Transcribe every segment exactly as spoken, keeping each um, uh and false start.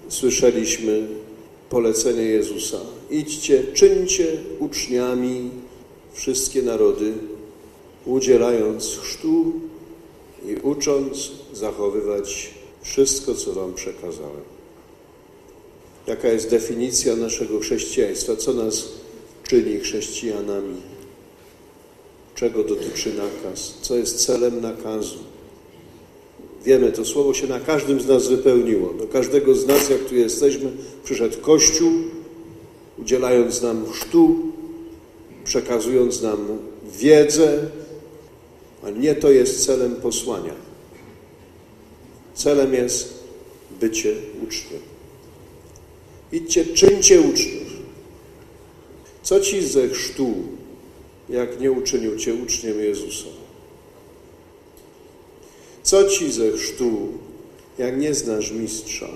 słyszeliśmy polecenie Jezusa. Idźcie, czyńcie uczniami wszystkie narody, udzielając chrztu i ucząc zachowywać wszystko, co wam przekazałem. Jaka jest definicja naszego chrześcijaństwa? Co nas czyni chrześcijanami? Czego dotyczy nakaz? Co jest celem nakazu? Wiemy, to słowo się na każdym z nas wypełniło. Do każdego z nas, jak tu jesteśmy, przyszedł Kościół, udzielając nam chrztu, przekazując nam wiedzę, a nie to jest celem posłania. Celem jest bycie uczniem. Idźcie, czyńcie uczniów. Co ci ze chrztu, jak nie uczynił cię uczniem Jezusa? Co ci ze chrztu, jak nie znasz mistrza?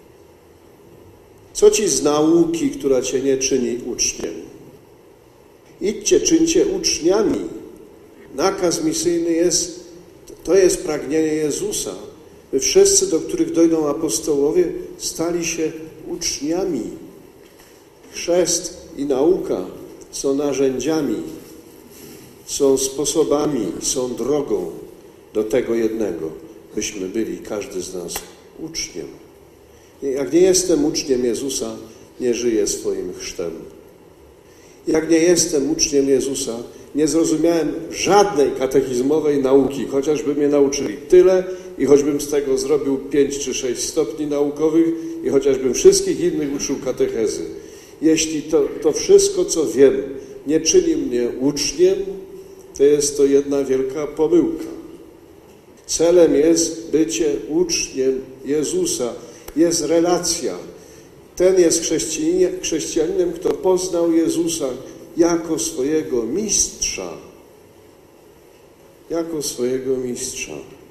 Co ci z nauki, która cię nie czyni uczniem? Idźcie, czyńcie uczniami. Nakaz misyjny jest, to jest pragnienie Jezusa. My wszyscy, do których dojdą apostołowie, stali się uczniami. Chrzest i nauka są narzędziami, są sposobami, są drogą do tego jednego, byśmy byli, każdy z nas, uczniem. Jak nie jestem uczniem Jezusa, nie żyję swoim chrztem. Jak nie jestem uczniem Jezusa, nie zrozumiałem żadnej katechizmowej nauki, chociażby mnie nauczyli tyle i choćbym z tego zrobił pięć czy sześć stopni naukowych i chociażbym wszystkich innych uczył katechezy. Jeśli to, to wszystko, co wiem, nie czyni mnie uczniem, to jest to jedna wielka pomyłka. Celem jest bycie uczniem Jezusa. Jest relacja. Ten jest chrześcijaninem, kto poznał Jezusa jako swojego mistrza. Jako swojego mistrza.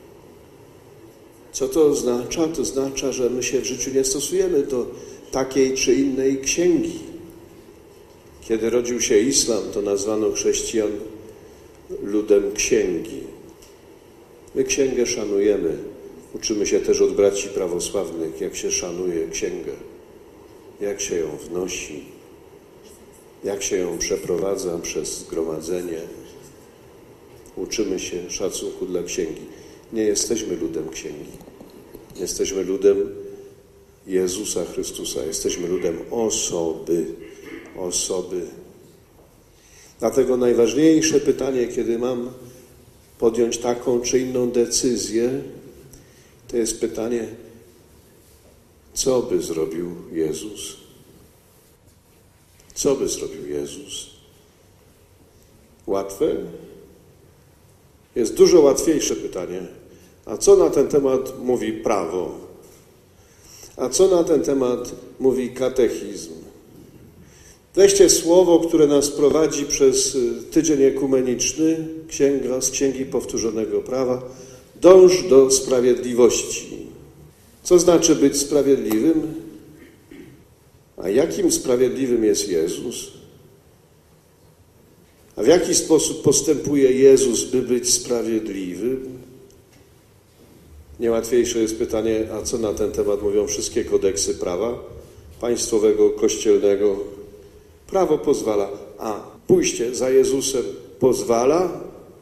Co to oznacza? To oznacza, że my się w życiu nie stosujemy do takiej czy innej księgi. Kiedy rodził się islam, to nazwano chrześcijan ludem księgi. My księgę szanujemy. Uczymy się też od braci prawosławnych, jak się szanuje księgę, jak się ją wnosi, jak się ją przeprowadza przez zgromadzenie. Uczymy się szacunku dla księgi. Nie jesteśmy ludem księgi. Jesteśmy ludem Jezusa Chrystusa. Jesteśmy ludem osoby. Osoby. Dlatego najważniejsze pytanie, kiedy mam podjąć taką czy inną decyzję, to jest pytanie, co by zrobił Jezus? Co by zrobił Jezus? Łatwe? Jest dużo łatwiejsze pytanie. A co na ten temat mówi prawo? A co na ten temat mówi katechizm? Weźcie słowo, które nas prowadzi przez tydzień ekumeniczny, księga z Księgi Powtórzonego Prawa. Dąż do sprawiedliwości. Co znaczy być sprawiedliwym? A jakim sprawiedliwym jest Jezus? A w jaki sposób postępuje Jezus, by być sprawiedliwym? Niełatwiejsze jest pytanie, a co na ten temat mówią wszystkie kodeksy prawa państwowego, kościelnego? Prawo pozwala, a pójście za Jezusem pozwala?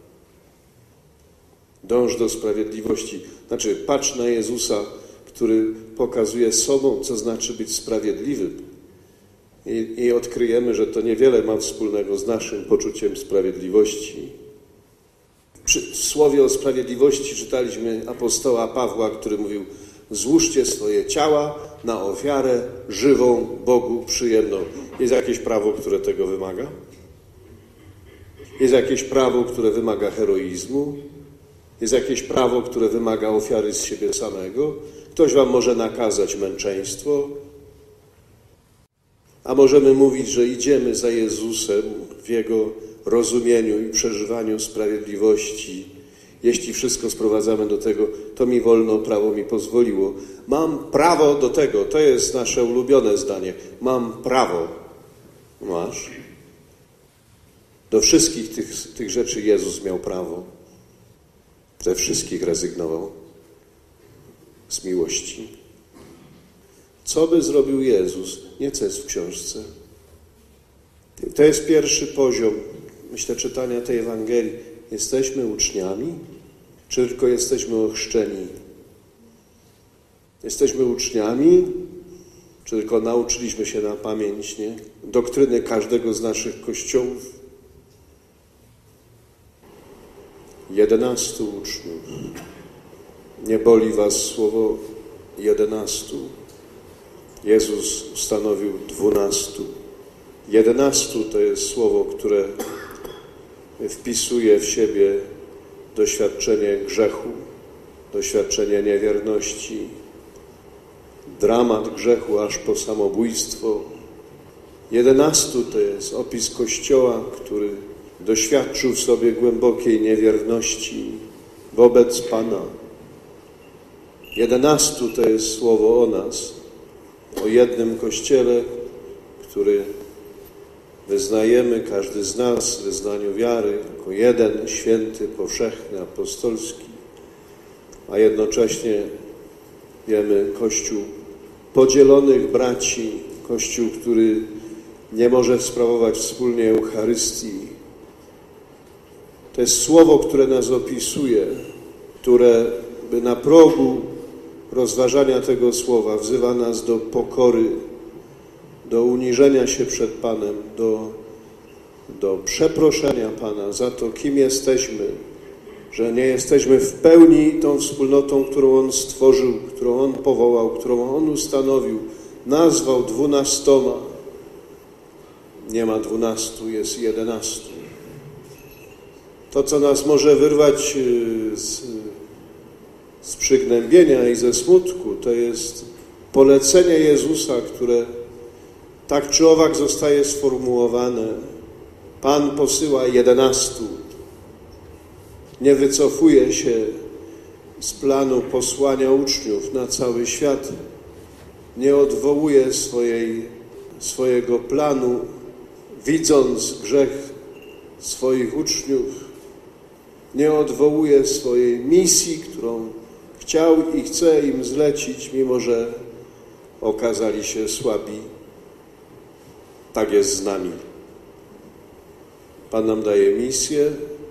Dąż do sprawiedliwości. Znaczy, patrz na Jezusa, który pokazuje sobą, co znaczy być sprawiedliwym. I, i odkryjemy, że to niewiele ma wspólnego z naszym poczuciem sprawiedliwości. Przy słowie o sprawiedliwości czytaliśmy apostoła Pawła, który mówił: złóżcie swoje ciała na ofiarę żywą, Bogu przyjemną. Jest jakieś prawo, które tego wymaga? Jest jakieś prawo, które wymaga heroizmu? Jest jakieś prawo, które wymaga ofiary z siebie samego? Ktoś wam może nakazać męczeństwo? A możemy mówić, że idziemy za Jezusem w Jego rozumieniu i przeżywaniu sprawiedliwości. Jeśli wszystko sprowadzamy do tego, to mi wolno, prawo mi pozwoliło. Mam prawo do tego, to jest nasze ulubione zdanie. Mam prawo. Masz. Do wszystkich tych, tych rzeczy Jezus miał prawo. Ze wszystkich rezygnował z miłości. Co by zrobił Jezus? Nie co jest w książce. To jest pierwszy poziom, myślę, czytania tej Ewangelii. Jesteśmy uczniami, czy tylko jesteśmy ochrzczeni? Jesteśmy uczniami, czy tylko nauczyliśmy się na pamięć, nie? Doktryny każdego z naszych kościołów? Jedenastu uczniów. Nie boli was słowo jedenastu? Jezus ustanowił dwunastu. Jedenastu to jest słowo, które wpisuje w siebie doświadczenie grzechu, doświadczenie niewierności, dramat grzechu aż po samobójstwo. Jedenastu to jest opis Kościoła, który doświadczył w sobie głębokiej niewierności wobec Pana. Jedenastu to jest słowo o nas, o jednym Kościele, który wyznajemy, każdy z nas w wyznaniu wiary, jako jeden, święty, powszechny, apostolski, a jednocześnie wiemy Kościół podzielonych braci, Kościół, który nie może sprawować wspólnie Eucharystii. To jest słowo, które nas opisuje, które by na progu rozważania tego słowa wzywa nas do pokory, do uniżenia się przed Panem, do, do przeproszenia Pana za to, kim jesteśmy, że nie jesteśmy w pełni tą wspólnotą, którą On stworzył, którą On powołał, którą On ustanowił, nazwał dwunastoma. Nie ma dwunastu, jest jedenastu. To, co nas może wyrwać z, z przygnębienia i ze smutku, to jest polecenie Jezusa, które tak czy owak zostaje sformułowane. Pan posyła jedenastu. Nie wycofuje się z planu posłania uczniów na cały świat. Nie odwołuje swojej, swojego planu, widząc grzech swoich uczniów. Nie odwołuje swojej misji, którą chciał i chce im zlecić, mimo że okazali się słabi. Tak jest z nami. Pan nam daje misję,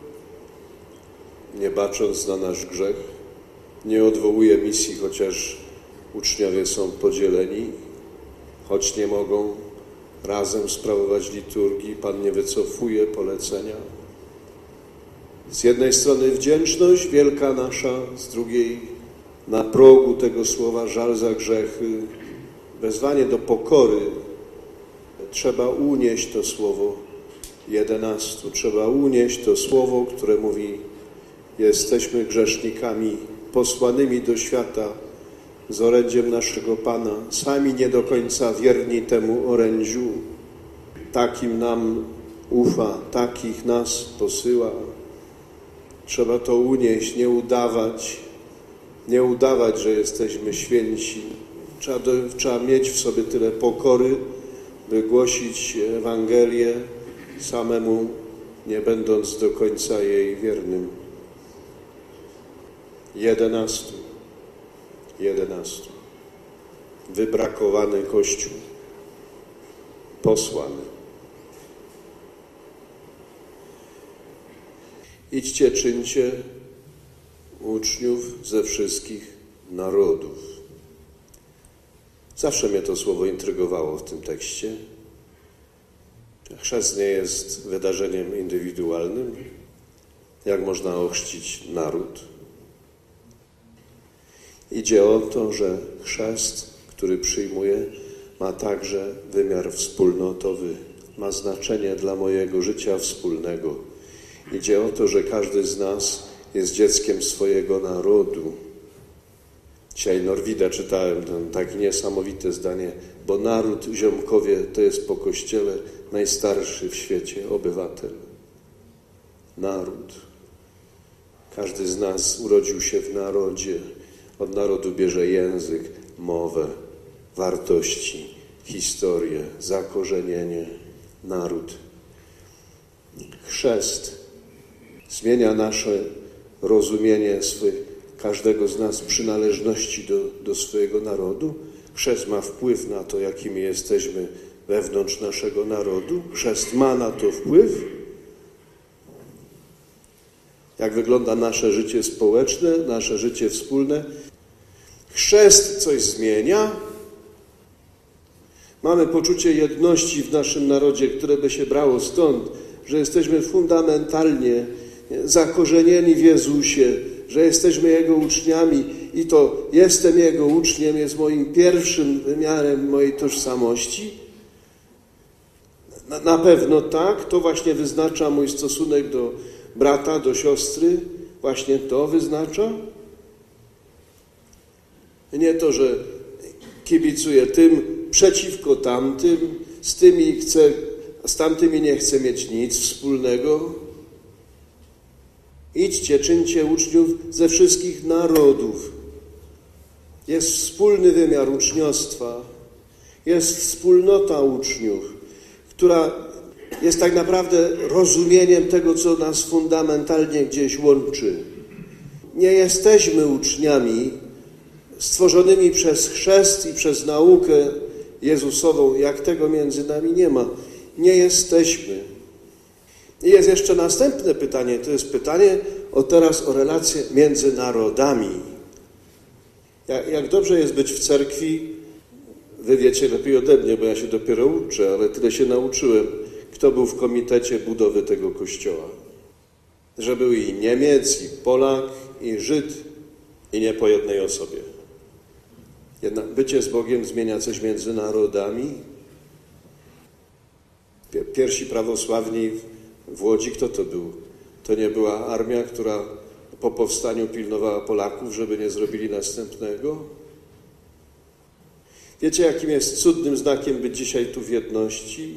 nie bacząc na nasz grzech. Nie odwołuje misji, chociaż uczniowie są podzieleni, choć nie mogą razem sprawować liturgii. Pan nie wycofuje polecenia. Z jednej strony wdzięczność wielka nasza, z drugiej na progu tego słowa żal za grzechy, wezwanie do pokory. Trzeba unieść to słowo jedenastu. Trzeba unieść to słowo, które mówi: jesteśmy grzesznikami posłanymi do świata z orędziem naszego Pana, sami nie do końca wierni temu orędziu. Takim nam ufa, takich nas posyła. Trzeba to unieść, nie udawać, nie udawać, że jesteśmy święci. Trzeba, do, trzeba mieć w sobie tyle pokory, by głosić Ewangelię samemu, nie będąc do końca jej wiernym. Jedenastu. Jedenastu. Wybrakowany Kościół. Posłany. Idźcie, czyńcie uczniów ze wszystkich narodów. Zawsze mnie to słowo intrygowało w tym tekście. Chrzest nie jest wydarzeniem indywidualnym. Jak można ochrzcić naród? Idzie o to, że chrzest, który przyjmuję, ma także wymiar wspólnotowy, ma znaczenie dla mojego życia wspólnego. Idzie o to, że każdy z nas jest dzieckiem swojego narodu. Dzisiaj Norwida czytałem, tam takie niesamowite zdanie, bo naród, ziomkowie, to jest po Kościele najstarszy w świecie obywatel. Naród. Każdy z nas urodził się w narodzie. Od narodu bierze język, mowę, wartości, historię, zakorzenienie. Naród. Chrzest zmienia nasze rozumienie swych, każdego z nas przynależności do, do swojego narodu, Chrzest ma wpływ na to, jakimi jesteśmy wewnątrz naszego narodu. Chrzest ma na to wpływ. Jak wygląda nasze życie społeczne, nasze życie wspólne. Chrzest coś zmienia. Mamy poczucie jedności w naszym narodzie, które by się brało stąd, że jesteśmy fundamentalnie zakorzenieni w Jezusie, że jesteśmy Jego uczniami i to jestem Jego uczniem jest moim pierwszym wymiarem mojej tożsamości. Na, na pewno tak, to właśnie wyznacza mój stosunek do brata, do siostry, właśnie to wyznacza. Nie to, że kibicuję tym przeciwko tamtym, z tymi chcę, z tamtymi nie chcę mieć nic wspólnego. Idźcie, czyńcie uczniów ze wszystkich narodów. Jest wspólny wymiar uczniostwa. Jest wspólnota uczniów, która jest tak naprawdę rozumieniem tego, co nas fundamentalnie gdzieś łączy. Nie jesteśmy uczniami stworzonymi przez chrzest i przez naukę Jezusową, jak tego między nami nie ma. Nie jesteśmy. I jest jeszcze następne pytanie, to jest pytanie o teraz o relacje między narodami. Jak, jak dobrze jest być w cerkwi, wy wiecie lepiej ode mnie, bo ja się dopiero uczę, ale tyle się nauczyłem, kto był w komitecie budowy tego kościoła. Że był i Niemiec, i Polak, i Żyd, i nie po jednej osobie. Jednak bycie z Bogiem zmienia coś między narodami. Pierwsi prawosławni w Łodzi, kto to był? To nie była armia, która po powstaniu pilnowała Polaków, żeby nie zrobili następnego? Wiecie, jakim jest cudnym znakiem być dzisiaj tu w jedności?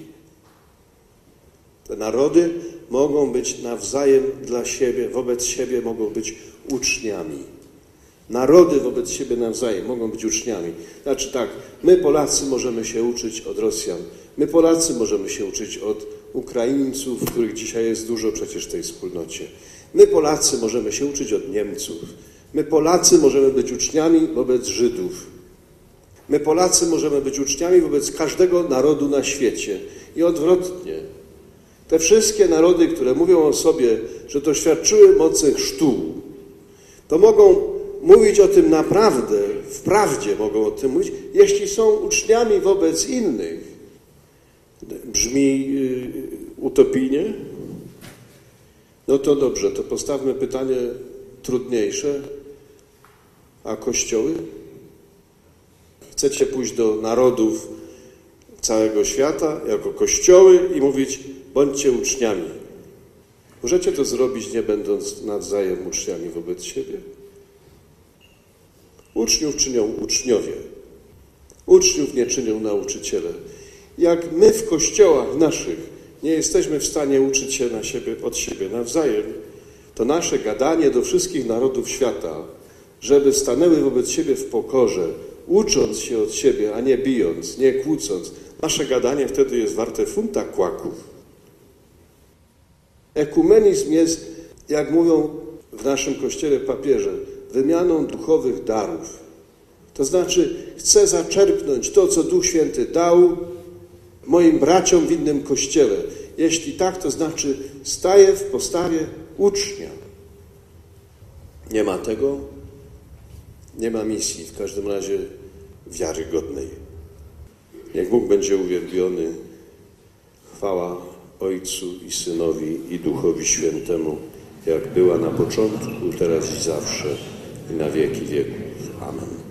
Te narody mogą być nawzajem dla siebie, wobec siebie mogą być uczniami. Narody wobec siebie nawzajem mogą być uczniami. Znaczy tak, my Polacy możemy się uczyć od Rosjan. My Polacy możemy się uczyć od Ukraińców, których dzisiaj jest dużo przecież w tej wspólnocie. My Polacy możemy się uczyć od Niemców. My Polacy możemy być uczniami wobec Żydów. My Polacy możemy być uczniami wobec każdego narodu na świecie. I odwrotnie. Te wszystkie narody, które mówią o sobie, że doświadczyły mocy chrztu, to mogą mówić o tym naprawdę, wprawdzie mogą o tym mówić, jeśli są uczniami wobec innych. Brzmi yy, utopijnie? No to dobrze, to postawmy pytanie trudniejsze. A kościoły? Chcecie pójść do narodów całego świata jako kościoły i mówić, bądźcie uczniami. Możecie to zrobić, nie będąc nawzajem uczniami wobec siebie? Uczniów czynią uczniowie. Uczniów nie czynią nauczyciele. Jak my w kościołach naszych nie jesteśmy w stanie uczyć się na siebie, od siebie nawzajem, to nasze gadanie do wszystkich narodów świata, żeby stanęły wobec siebie w pokorze, ucząc się od siebie, a nie bijąc, nie kłócąc, nasze gadanie wtedy jest warte funta kłaków. Ekumenizm jest, jak mówią w naszym kościele papieże, wymianą duchowych darów. To znaczy, chcę zaczerpnąć to, co Duch Święty dał moim braciom w innym kościele. Jeśli tak, to znaczy staję w postawie ucznia. Nie ma tego, nie ma misji, w każdym razie wiarygodnej. Niech Bóg będzie uwielbiony. Chwała Ojcu i Synowi i Duchowi Świętemu, jak była na początku, teraz i zawsze, i na wieki wieków. Amen.